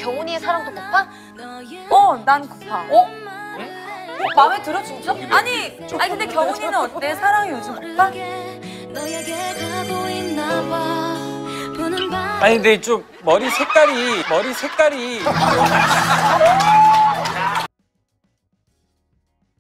경훈이의 사랑도 고파? 난 고파. 마음에 들어 진짜? 아니 근데 경훈이는 어때? 사랑이 요즘 고파? 아니 근데 좀 머리 색깔이